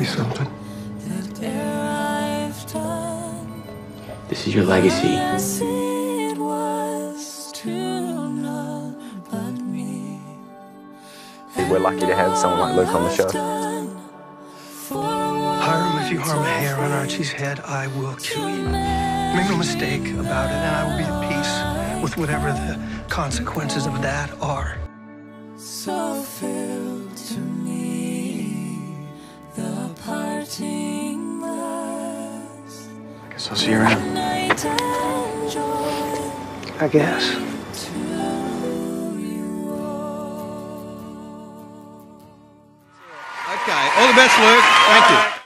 something? This is your legacy. We're lucky to have someone like Luke on the show. Hiram, if you harm a hair on Archie's head, I will kill you. Make no mistake about it, and I will be at peace with whatever the consequences of that are. So filled to me, the parting glass. I guess I'll see you around. I guess. Okay, all the best, Luke. Thank you.